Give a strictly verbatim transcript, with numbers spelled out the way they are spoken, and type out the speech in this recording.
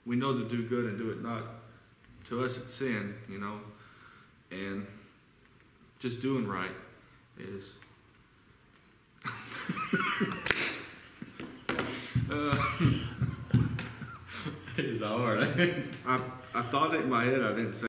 we know to do good and do it not. To us it's sin, you know, and just doing right is uh, it's hard. I, I thought it in my head, I didn't say